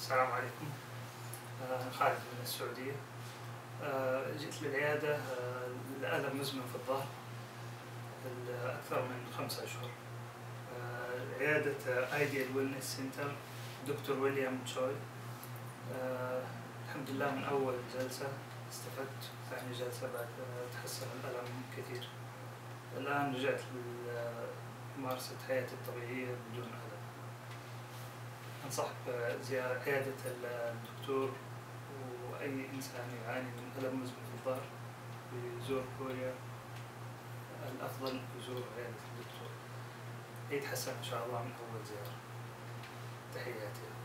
السلام عليكم. أنا خالد من السعودية. جيت للعيادة لألم مزمن في الظهر أكثر من 5 أشهر. عيادة ايديال ويلنس سنتر دكتور ويليام تشوي. الحمد لله من أول جلسة استفدت، ثاني جلسة بعد تحسن الألم كثير. الآن رجعت لممارسة حياتي الطبيعية بدون ألم. أنصح بزيارة عيادة الدكتور، وأي إنسان يعاني من ألم مزمن في الظهر يزور كوريا. الأفضل يزور عيادة الدكتور، يتحسن إن شاء الله من أول زيارة. تحياتي.